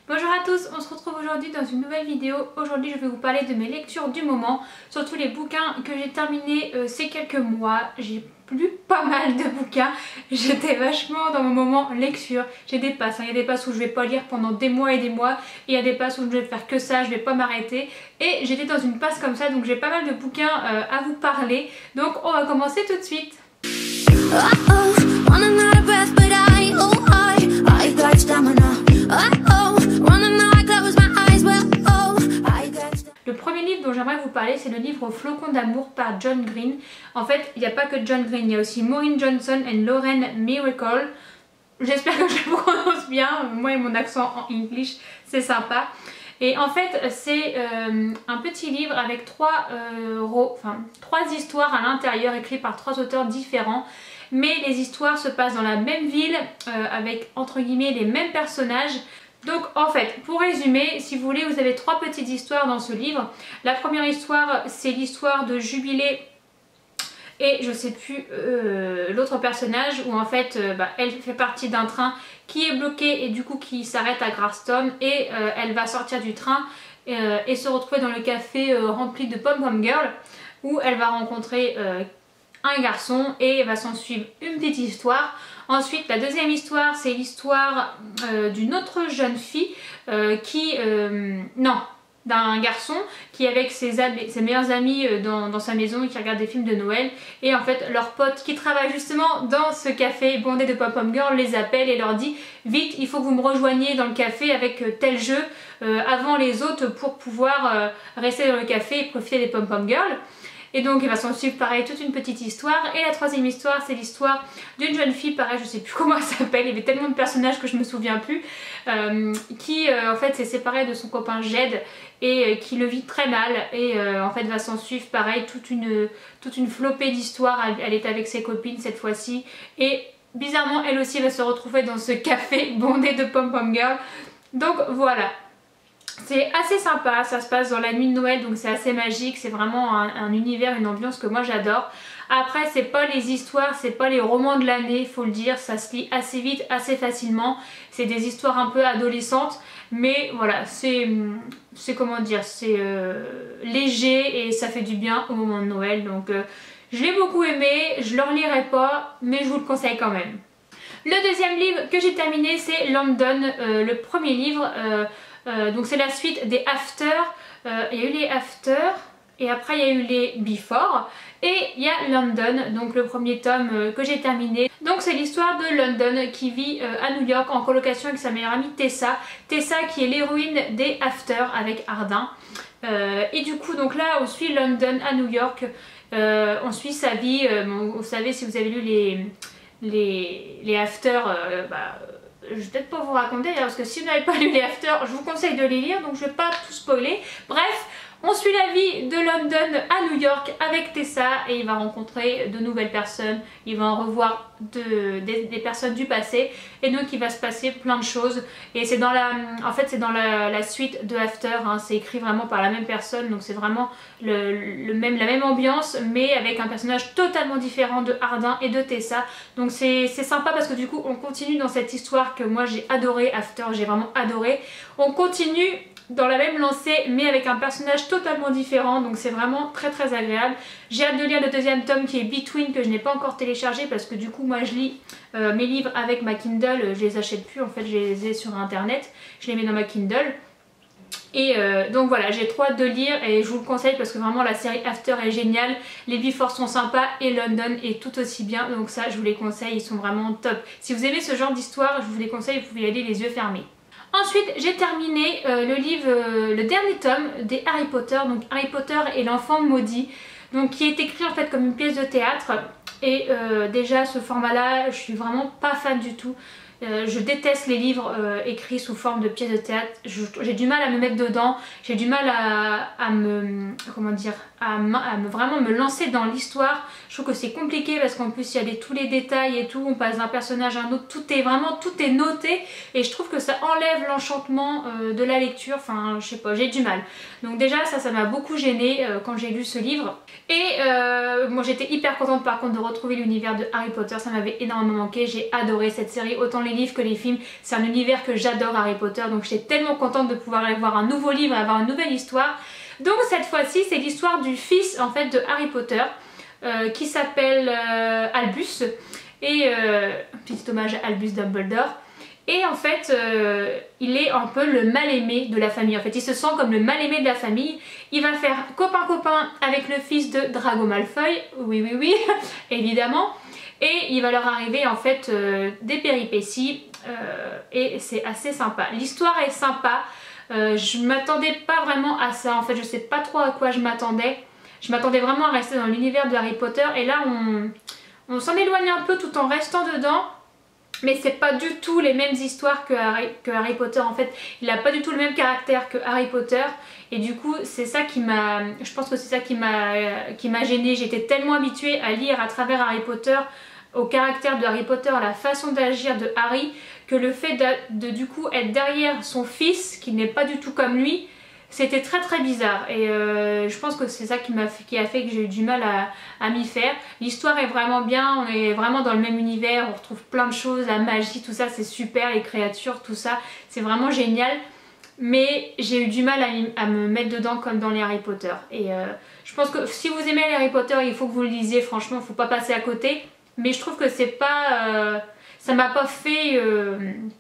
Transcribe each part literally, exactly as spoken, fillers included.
Bonjour à tous, on se retrouve aujourd'hui dans une nouvelle vidéo. Aujourd'hui je vais vous parler de mes lectures du moment, surtout les bouquins que j'ai terminés euh, ces quelques mois. J'ai lu pas mal de bouquins, j'étais vachement dans mon moment lecture. J'ai des passes, il hein. y a des passes où je vais pas lire pendant des mois et des mois, et il y a des passes où je vais faire que ça, je vais pas m'arrêter. Et j'étais dans une passe comme ça, donc j'ai pas mal de bouquins euh, à vous parler. Donc on va commencer tout de suite. Le premier livre dont j'aimerais vous parler, c'est le livre Flocon d'amour par John Green. En fait, il n'y a pas que John Green, il y a aussi Maureen Johnson et Lauren Miracle. J'espère que je le prononce bien, moi et mon accent en English, c'est sympa. Et en fait, c'est euh, un petit livre avec trois, euh, enfin, trois histoires à l'intérieur, écrites par trois auteurs différents. Mais les histoires se passent dans la même ville, euh, avec entre guillemets les mêmes personnages. Donc en fait, pour résumer, si vous voulez, vous avez trois petites histoires dans ce livre. La première histoire, c'est l'histoire de Jubilé et je sais plus euh, l'autre personnage, où en fait euh, bah, elle fait partie d'un train qui est bloqué et du coup qui s'arrête à Grafton, et euh, elle va sortir du train euh, et se retrouver dans le café euh, rempli de Pom Pom Girl, où elle va rencontrer euh, un garçon et va s'en suivre une petite histoire. Ensuite, la deuxième histoire, c'est l'histoire euh, d'une autre jeune fille euh, qui... Euh, non, d'un garçon qui est avec ses, ses meilleurs amis euh, dans, dans sa maison et qui regarde des films de Noël. Et en fait, leur pote qui travaille justement dans ce café bondé de Pom Pom Girl les appelle et leur dit « Vite, il faut que vous me rejoigniez dans le café avec euh, tel jeu euh, avant les autres pour pouvoir euh, rester dans le café et profiter des Pom Pom Girls. » Et donc il va s'en suivre pareil toute une petite histoire. Et la troisième histoire, c'est l'histoire d'une jeune fille, pareil je sais plus comment elle s'appelle, il y avait tellement de personnages que je me souviens plus, euh, qui euh, en fait s'est séparée de son copain Jed et euh, qui le vit très mal, et euh, en fait va s'en suivre pareil toute une, toute une flopée d'histoires. Elle, elle est avec ses copines cette fois-ci et bizarrement elle aussi va se retrouver dans ce café bondé de Pom Pom Girl. Donc voilà. C'est assez sympa, ça se passe dans la nuit de Noël, donc c'est assez magique, c'est vraiment un, un univers, une ambiance que moi j'adore. Après, c'est pas les histoires, c'est pas les romans de l'année, faut le dire, ça se lit assez vite, assez facilement. C'est des histoires un peu adolescentes, mais voilà, c'est comment dire, c'est euh, léger et ça fait du bien au moment de Noël. Donc euh, je l'ai beaucoup aimé, je le relirai pas, mais je vous le conseille quand même. Le deuxième livre que j'ai terminé, c'est London, euh, le premier livre. Euh, Euh, donc c'est la suite des After. Euh, il y a eu les After et après il y a eu les Before et il y a London, donc le premier tome euh, que j'ai terminé. Donc c'est l'histoire de London qui vit euh, à New York en colocation avec sa meilleure amie Tessa. Tessa qui est l'héroïne des After avec Ardin. Euh, et du coup donc là on suit London à New York, euh, on suit sa vie. Euh, bon, vous savez, si vous avez lu les, les, les After, euh, bah, je vais peut-être pas vous raconter parce que si vous n'avez pas lu les After, je vous conseille de les lire, donc je vais pas tout spoiler. Bref, on suit la vie de London à New York avec Tessa et il va rencontrer de nouvelles personnes, il va en revoir de, des, des personnes du passé et donc il va se passer plein de choses. Et c'est dans la, en fait c'est dans la, la suite de After, hein, c'est écrit vraiment par la même personne, donc c'est vraiment le, le même, la même ambiance mais avec un personnage totalement différent de Ardin et de Tessa. Donc c'est sympa parce que du coup on continue dans cette histoire que moi j'ai adoré, After, j'ai vraiment adoré. On continue dans la même lancée mais avec un personnage totalement différent, donc c'est vraiment très très agréable. J'ai hâte de lire le deuxième tome qui est Between, que je n'ai pas encore téléchargé parce que du coup moi je lis euh, mes livres avec ma Kindle, je les achète plus en fait, je les ai sur internet, je les mets dans ma Kindle. Et euh, donc voilà, j'ai trop hâte de lire et je vous le conseille parce que vraiment la série After est géniale, les Before sont sympas et London est tout aussi bien, donc ça je vous les conseille, ils sont vraiment top. Si vous aimez ce genre d'histoire, je vous les conseille, vous pouvez y aller les yeux fermés. Ensuite j'ai terminé euh, le livre, euh, le dernier tome des Harry Potter, donc Harry Potter et l'enfant maudit, donc qui est écrit en fait comme une pièce de théâtre. Et euh, déjà ce format là je suis vraiment pas fan du tout. Euh, je déteste les livres euh, écrits sous forme de pièces de théâtre, j'ai du mal à me mettre dedans, j'ai du mal à, à me, comment dire, à, à me, vraiment me lancer dans l'histoire. Je trouve que c'est compliqué parce qu'en plus il y a des, tous les détails et tout, on passe d'un personnage à un autre, tout est vraiment, tout est noté et je trouve que ça enlève l'enchantement euh, de la lecture, enfin je sais pas, j'ai du mal. Donc déjà ça, ça m'a beaucoup gênée euh, quand j'ai lu ce livre. Et euh, moi j'étais hyper contente par contre de retrouver l'univers de Harry Potter, ça m'avait énormément manqué, j'ai adoré cette série, autant les les livres que les films. C'est un univers que j'adore, Harry Potter, donc j'étais tellement contente de pouvoir aller voir un nouveau livre et avoir une nouvelle histoire. Donc cette fois-ci c'est l'histoire du fils en fait de Harry Potter euh, qui s'appelle euh, Albus, et euh, petit hommage à Albus Dumbledore. Et en fait, euh, il est un peu le mal-aimé de la famille. En fait, il se sent comme le mal-aimé de la famille. Il va faire copain-copain avec le fils de Drago Malfoy. Oui, oui, oui, évidemment. Et il va leur arriver en fait euh, des péripéties. Euh, et c'est assez sympa. L'histoire est sympa. Euh, je m'attendais pas vraiment à ça. En fait, je sais pas trop à quoi je m'attendais. Je m'attendais vraiment à rester dans l'univers de Harry Potter. Et là, on, on s'en éloigne un peu tout en restant dedans. Mais c'est pas du tout les mêmes histoires que Harry, que Harry Potter. En fait, il a pas du tout le même caractère que Harry Potter. Et du coup, c'est ça qui m'a... Je pense que c'est ça qui m'a qui m'a gênée. J'étais tellement habituée à lire à travers Harry Potter, au caractère de Harry Potter, à la façon d'agir de Harry, que le fait de, de du coup être derrière son fils, qui n'est pas du tout comme lui, c'était très très bizarre. Et euh, je pense que c'est ça qui, m'a qui a fait que j'ai eu du mal à, à m'y faire. L'histoire est vraiment bien, on est vraiment dans le même univers, on retrouve plein de choses, la magie, tout ça c'est super, les créatures, tout ça, c'est vraiment génial. Mais j'ai eu du mal à, à me mettre dedans comme dans les Harry Potter. Et euh, je pense que si vous aimez les Harry Potter, il faut que vous le lisiez, franchement, il ne faut pas passer à côté. Mais je trouve que c'est pas... Euh, ça m'a pas fait... Euh,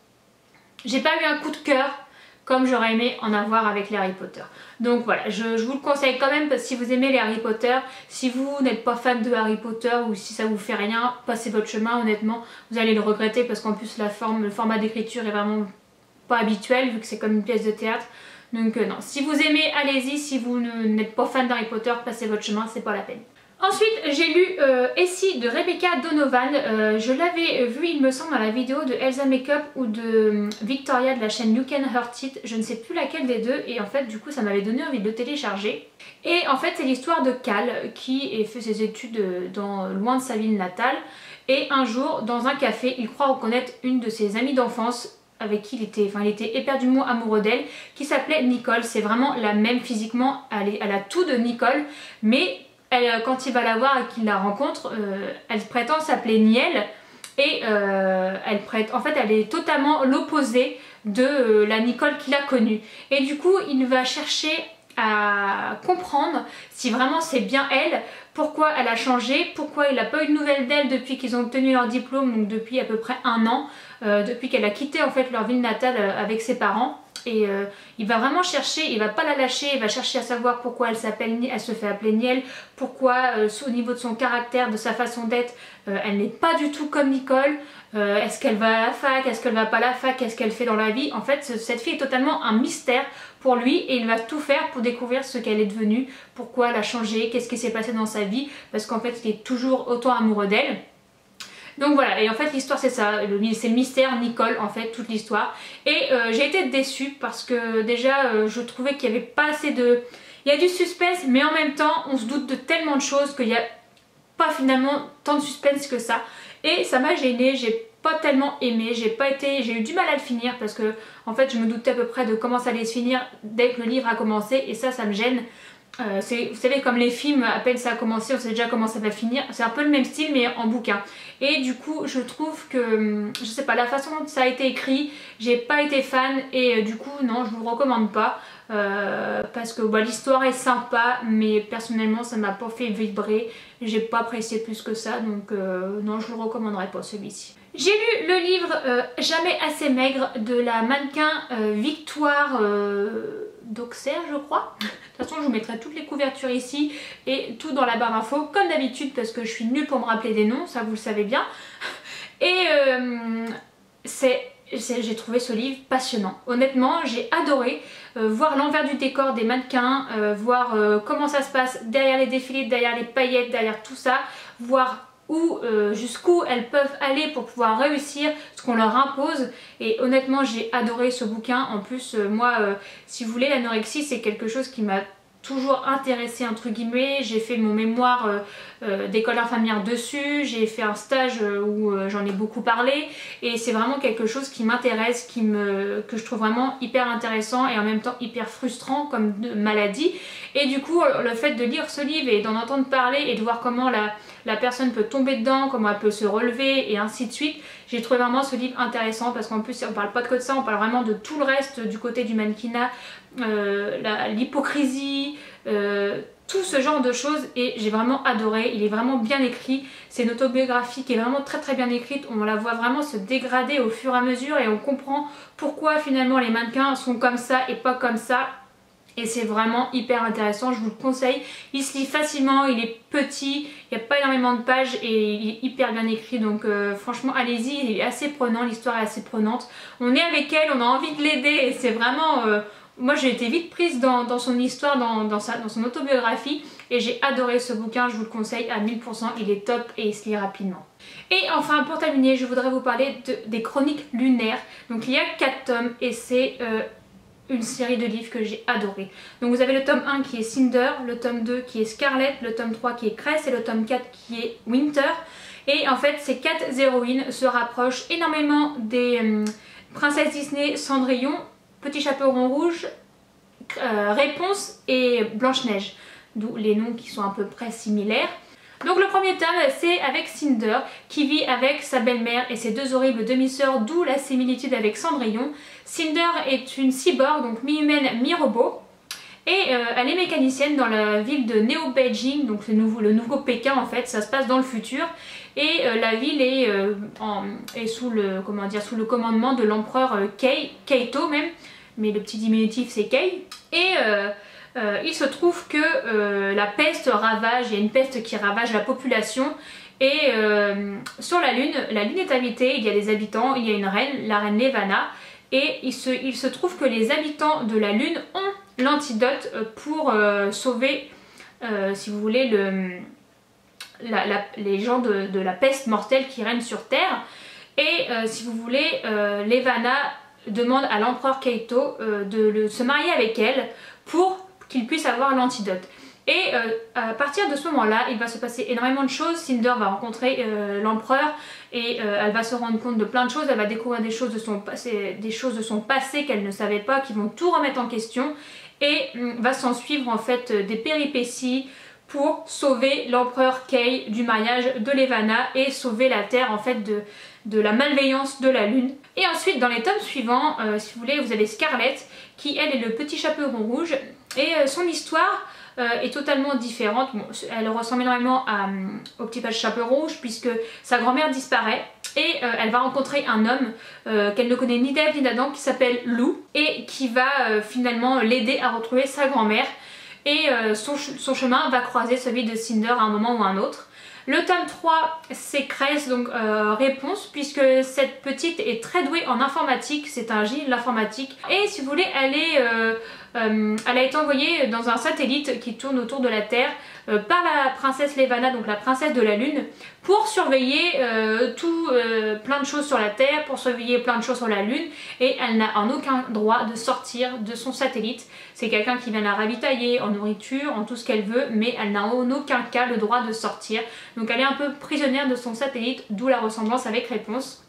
j'ai pas eu un coup de cœur comme j'aurais aimé en avoir avec les Harry Potter. Donc voilà, je, je vous le conseille quand même, parce que si vous aimez les Harry Potter, si vous n'êtes pas fan de Harry Potter ou si ça vous fait rien, passez votre chemin, honnêtement, vous allez le regretter, parce qu'en plus la forme, le format d'écriture est vraiment pas habituel vu que c'est comme une pièce de théâtre. Donc euh, non, si vous aimez, allez-y, si vous n'êtes pas fan d'Harry Potter, passez votre chemin, c'est pas la peine. Ensuite, j'ai lu euh, Essie de Rebecca Donovan. Euh, je l'avais vu, il me semble, dans la vidéo de Elsa Makeup ou de euh, Victoria de la chaîne You Can Hurt It. Je ne sais plus laquelle des deux. Et en fait, du coup, ça m'avait donné envie de le télécharger. Et en fait, c'est l'histoire de Cal qui fait ses études dans, loin de sa ville natale. Et un jour, dans un café, il croit reconnaître une de ses amies d'enfance avec qui il était, enfin, il était éperdument amoureux d'elle, qui s'appelait Nicole. C'est vraiment la même physiquement, elle, est, elle a tout de Nicole, mais... Elle, quand il va la voir et qu'il la rencontre, euh, elle prétend s'appeler Niel et euh, elle prête, en fait elle est totalement l'opposé de euh, la Nicole qu'il a connue. Et du coup il va chercher à comprendre si vraiment c'est bien elle, pourquoi elle a changé, pourquoi il n'a pas eu de nouvelles d'elle depuis qu'ils ont obtenu leur diplôme, donc depuis à peu près un an, euh, depuis qu'elle a quitté en fait leur ville natale euh, avec ses parents. Et euh, il va vraiment chercher, il va pas la lâcher, il va chercher à savoir pourquoi elle s'appelle, elle se fait appeler Niel, pourquoi euh, au niveau de son caractère, de sa façon d'être, euh, elle n'est pas du tout comme Nicole. Euh, est-ce qu'elle va à la fac, est-ce qu'elle va pas à la fac, qu'est-ce qu'elle fait dans la vie. En fait, cette fille est totalement un mystère pour lui et il va tout faire pour découvrir ce qu'elle est devenue, pourquoi elle a changé, qu'est-ce qui s'est passé dans sa vie, parce qu'en fait il est toujours autant amoureux d'elle. Donc voilà, et en fait l'histoire c'est ça, c'est le mystère Nicole en fait, toute l'histoire. Et euh, j'ai été déçue parce que déjà euh, je trouvais qu'il n'y avait pas assez de... Il y a du suspense mais en même temps on se doute de tellement de choses qu'il n'y a pas finalement tant de suspense que ça. Et ça m'a gênée, j'ai pas tellement aimé, j'ai pas été, j'ai eu du mal à le finir parce que en fait je me doutais à peu près de comment ça allait se finir dès que le livre a commencé et ça, ça me gêne. Euh, vous savez, comme les films, à peine ça a commencé, on sait déjà comment ça va finir. C'est un peu le même style mais en bouquin. Et du coup je trouve que, je sais pas, la façon dont ça a été écrit, j'ai pas été fan et euh, du coup non, je vous le recommande pas. Euh, parce que bah, l'histoire est sympa mais personnellement ça m'a pas fait vibrer, j'ai pas apprécié plus que ça, donc euh, non, je vous le recommanderais pas celui-ci. J'ai lu le livre euh, Jamais assez maigre de la mannequin euh, Victoire euh, d'Auxerre je crois. De toute façon je vous mettrai toutes les couvertures ici et tout dans la barre d'infos comme d'habitude parce que je suis nulle pour me rappeler des noms, ça vous le savez bien. Et euh, c'est... j'ai trouvé ce livre passionnant. Honnêtement, j'ai adoré euh, voir l'envers du décor des mannequins, euh, voir euh, comment ça se passe derrière les défilés, derrière les paillettes, derrière tout ça, voir où, euh, jusqu'où elles peuvent aller pour pouvoir réussir ce qu'on leur impose. Et honnêtement, j'ai adoré ce bouquin. En plus, euh, moi, euh, si vous voulez, l'anorexie, c'est quelque chose qui m'a toujours intéressée entre guillemets. J'ai fait mon mémoire euh, euh, d'école infirmière dessus, j'ai fait un stage euh, où euh, j'en ai beaucoup parlé et c'est vraiment quelque chose qui m'intéresse, qui me, que je trouve vraiment hyper intéressant et en même temps hyper frustrant comme maladie. Et du coup le fait de lire ce livre et d'en entendre parler et de voir comment la, la personne peut tomber dedans, comment elle peut se relever et ainsi de suite, J'ai trouvé vraiment ce livre intéressant parce qu'en plus on parle pas que de ça, on parle vraiment de tout le reste du côté du mannequinat, euh, l'hypocrisie, euh, tout ce genre de choses, et j'ai vraiment adoré. Il est vraiment bien écrit, c'est une autobiographie qui est vraiment très très bien écrite, on la voit vraiment se dégrader au fur et à mesure et on comprend pourquoi finalement les mannequins sont comme ça et pas comme ça. Et c'est vraiment hyper intéressant, je vous le conseille. Il se lit facilement, il est petit, il n'y a pas énormément de pages et il est hyper bien écrit. Donc euh, franchement allez-y, il est assez prenant, l'histoire est assez prenante. On est avec elle, on a envie de l'aider et c'est vraiment... Euh, moi j'ai été vite prise dans, dans son histoire, dans, dans, sa, dans son autobiographie. Et j'ai adoré ce bouquin, je vous le conseille à mille pour cent, il est top et il se lit rapidement. Et enfin pour terminer, je voudrais vous parler de, des chroniques lunaires. Donc il y a quatre tomes et c'est... Euh, une série de livres que j'ai adoré. Donc vous avez le tome un qui est Cinder, le tome deux qui est Scarlett, le tome trois qui est Cress et le tome quatre qui est Winter. Et en fait ces quatre héroïnes se rapprochent énormément des euh, princesses Disney, Cendrillon, Petit Chaperon Rouge, euh, Réponse et Blanche-Neige. D'où les noms qui sont à peu près similaires. Donc le premier tome c'est avec Cinder qui vit avec sa belle-mère et ses deux horribles demi-sœurs, d'où la similitude avec Cendrillon. Cinder est une cyborg, donc mi-humaine, mi-robot, et euh, elle est mécanicienne dans la ville de Néo-Beijing, donc le nouveau, le nouveau Pékin en fait, ça se passe dans le futur. Et euh, la ville est, euh, en, est sous, le, comment dire, sous le commandement de l'empereur euh, Kei, Keito même, mais le petit diminutif c'est Kei. Et euh, Euh, il se trouve que euh, la peste ravage, il y a une peste qui ravage la population et euh, sur la lune, la lune est habitée, il y a des habitants, il y a une reine, la reine Levana, et il se, il se trouve que les habitants de la lune ont l'antidote pour euh, sauver, euh, si vous voulez, le, la, la, les gens de, de la peste mortelle qui règne sur Terre. Et euh, si vous voulez, euh, Levana demande à l'empereur Keito euh, de le, se marier avec elle pour qu'il puisse avoir l'antidote. Et euh, à partir de ce moment-là, il va se passer énormément de choses. Cinder va rencontrer euh, l'empereur et euh, elle va se rendre compte de plein de choses. Elle va découvrir des choses de son passé, des choses de son passé qu'elle ne savait pas, qui vont tout remettre en question. Et euh, va s'en suivre en fait des péripéties pour sauver l'empereur Kei du mariage de Levana et sauver la Terre en fait de, de la malveillance de la Lune. Et ensuite dans les tomes suivants, euh, si vous voulez, vous avez Scarlett qui elle est le petit chaperon rouge et euh, son histoire euh, est totalement différente. Bon, elle ressemble énormément à, euh, au petit chaperon rouge puisque sa grand-mère disparaît et euh, elle va rencontrer un homme euh, qu'elle ne connaît ni d'Ève ni d'Adam qui s'appelle Lou et qui va euh, finalement l'aider à retrouver sa grand-mère. Et euh, son, ch son chemin va croiser celui de Cinder à un moment ou à un autre. Le tome trois c'est Cress, donc euh, Réponse, puisque cette petite est très douée en informatique, c'est un génie de l'informatique. Et si vous voulez, elle, est, euh, euh, elle a été envoyée dans un satellite qui tourne autour de la Terre euh, par la princesse Levana, donc la princesse de la Lune, pour surveiller euh, tout, euh, plein de choses sur la Terre, pour surveiller plein de choses sur la Lune, et elle n'a en aucun droit de sortir de son satellite. C'est quelqu'un qui vient la ravitailler en nourriture, en tout ce qu'elle veut, mais elle n'a en aucun cas le droit de sortir. Donc elle est un peu prisonnière de son satellite, d'où la ressemblance avec Réponse.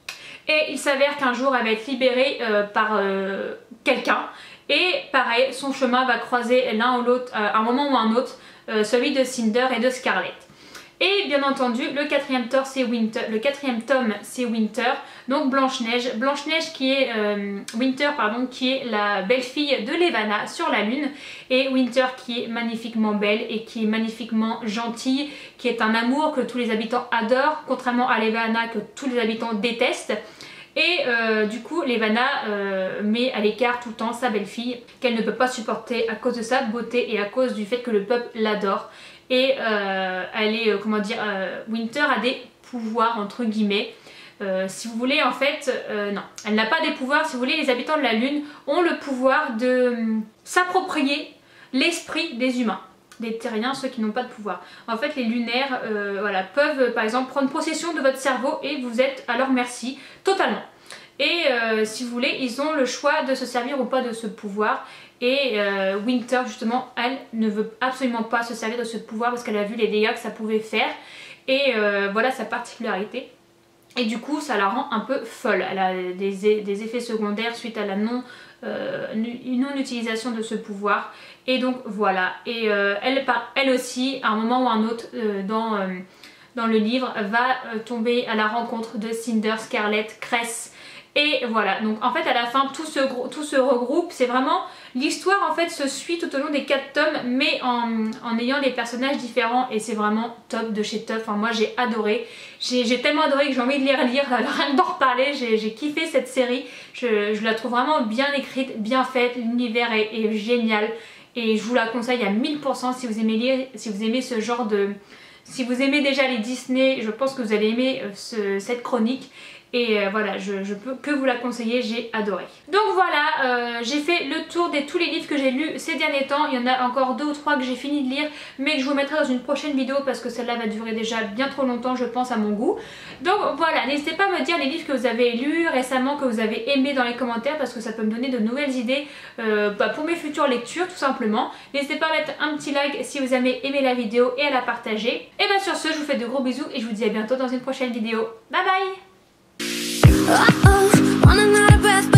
Et il s'avère qu'un jour elle va être libérée euh, par euh, quelqu'un. Et pareil, son chemin va croiser l'un ou l'autre, euh, un moment ou un autre, euh, celui de Cinder et de Scarlett. Et bien entendu, le quatrième tome c'est Winter, le quatrième tome c'est Winter, donc Blanche-Neige. Blanche-Neige qui est euh, Winter pardon, qui est la belle-fille de Levana sur la Lune, et Winter qui est magnifiquement belle et qui est magnifiquement gentille, qui est un amour que tous les habitants adorent, contrairement à Levana que tous les habitants détestent. Et euh, du coup Levana euh, met à l'écart tout le temps sa belle-fille qu'elle ne peut pas supporter à cause de sa beauté et à cause du fait que le peuple l'adore. Et euh, elle est, euh, comment dire, euh, Winter a des pouvoirs entre guillemets. Euh, si vous voulez en fait, euh, non, elle n'a pas des pouvoirs. Si vous voulez, les habitants de la Lune ont le pouvoir de euh, s'approprier l'esprit des humains. Des terriens, ceux qui n'ont pas de pouvoir. En fait les lunaires euh, voilà, peuvent euh, par exemple prendre possession de votre cerveau et vous êtes à leur merci totalement. Et euh, si vous voulez, ils ont le choix de se servir ou pas de ce pouvoir. Et euh, Winter justement, elle ne veut absolument pas se servir de ce pouvoir parce qu'elle a vu les dégâts que ça pouvait faire. Et euh, voilà sa particularité. Et du coup ça la rend un peu folle. Elle a des, des effets secondaires suite à la non, euh, non utilisation de ce pouvoir. Et donc voilà. Et euh, elle, elle aussi, à un moment ou à un autre, euh, dans, euh, dans le livre va euh, tomber à la rencontre de Cinder, Scarlett, Cress. Et voilà, donc en fait à la fin tout se, tout se regroupe, c'est vraiment l'histoire en fait se suit tout au long des quatre tomes mais en, en ayant des personnages différents et c'est vraiment top de chez top. Enfin moi j'ai adoré, j'ai tellement adoré que j'ai envie de les relire, rien que d'en reparler, j'ai kiffé cette série, je, je la trouve vraiment bien écrite, bien faite, l'univers est, est génial et je vous la conseille à mille pour cent si vous aimez lire, si vous aimez ce genre de... Si vous aimez déjà les Disney, je pense que vous allez aimer euh, ce, cette chronique. Et euh, voilà, je, je peux que vous la conseiller, j'ai adoré. Donc voilà, euh, j'ai fait le tour de tous les livres que j'ai lus ces derniers temps. Il y en a encore deux ou trois que j'ai fini de lire, mais que je vous mettrai dans une prochaine vidéo parce que celle-là va durer déjà bien trop longtemps, je pense, à mon goût. Donc voilà, n'hésitez pas à me dire les livres que vous avez lus récemment, que vous avez aimés dans les commentaires parce que ça peut me donner de nouvelles idées euh, bah, pour mes futures lectures, tout simplement. N'hésitez pas à mettre un petit like si vous avez aimé la vidéo et à la partager. Et bien sur ce, je vous fais de gros bisous et je vous dis à bientôt dans une prochaine vidéo. Bye bye! Uh-oh, running out of breath.